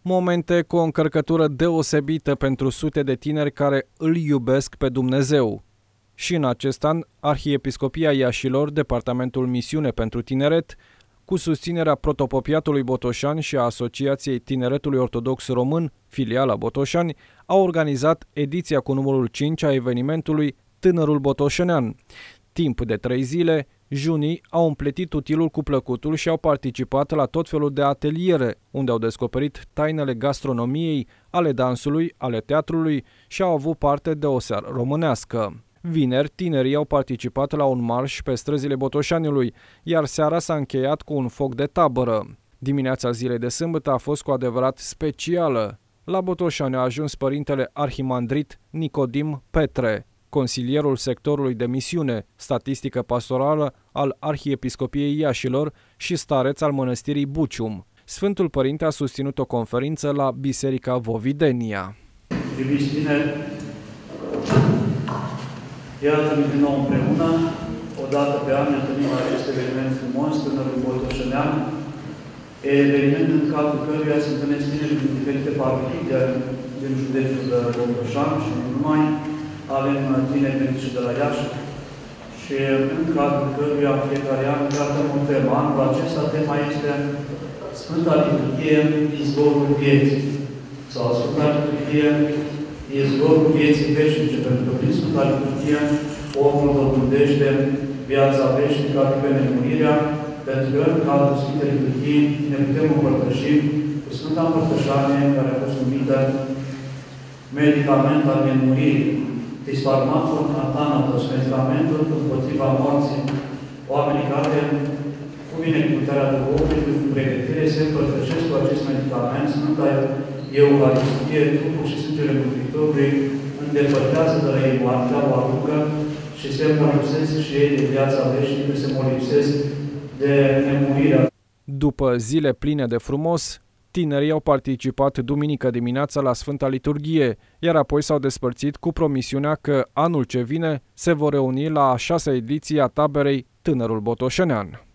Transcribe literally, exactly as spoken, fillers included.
Momente cu o încărcătură deosebită pentru sute de tineri care îl iubesc pe Dumnezeu. Și în acest an, Arhiepiscopia Iașilor, Departamentul Misiune pentru Tineret, cu susținerea Protopopiatului Botoșani și a Asociației Tineretului Ortodox Român, filiala Botoșani, a organizat ediția cu numărul cinci a evenimentului Tânărul Botoșenean. Timp de trei zile, junii au împletit utilul cu plăcutul și au participat la tot felul de ateliere, unde au descoperit tainele gastronomiei, ale dansului, ale teatrului și au avut parte de o seară românească. Vineri, tinerii au participat la un marș pe străzile Botoșaniului, iar seara s-a încheiat cu un foc de tabără. Dimineața zilei de sâmbătă a fost cu adevărat specială. La Botoșani a ajuns părintele arhimandrit Nicodim Petre, consilierul sectorului de misiune, statistică pastorală al Arhiepiscopiei Iașilor și stareț al mănăstirii Bucium. Sfântul Părinte a susținut o conferință la Biserica Vovidenia. Iubiți tineri, iată-ne din nou împreună, o dată pe an ne întâlnim la acest eveniment frumos, Tânărul Botoșenean, eveniment în cadrul căruia se întâlnesc tineri din diferite partii din județul Botoșan și nu numai. Avem tineri veniți și de la Iași și în cadrul căruia în fiecare an tratăm o temă. Anul acesta tema este Sfânta Liturghie, izvorul vieții. Sau Sfânta Liturghie, izvorul vieții veșnice, pentru că prin Sfânta Liturghie omul dobândește viața veșnică, adică nemurirea, pentru că în cadrul Sfintei Liturghii ne putem împărtăși cu Sfânta Împărtășanie, care a fost numită medicament al nemuririi. Disfarmacul Athanatos, medicamentul împotriva morții. Oamenii care, cu binecuvântarea Duhului, cu pregătire, se împărtășesc cu acest medicament, Sfânta Euharistie, trupul și sângele Mântuitorului, îndepărtează de la ei moartea, o aducă și se molipsesc și ei de viața veșnică, se molipsesc de nemurirea. După zile pline de frumos, tinerii au participat duminică dimineața la Sfânta Liturghie, iar apoi s-au despărțit cu promisiunea că anul ce vine se vor reuni la a șasea ediție a taberei Tânărul Botoșenean.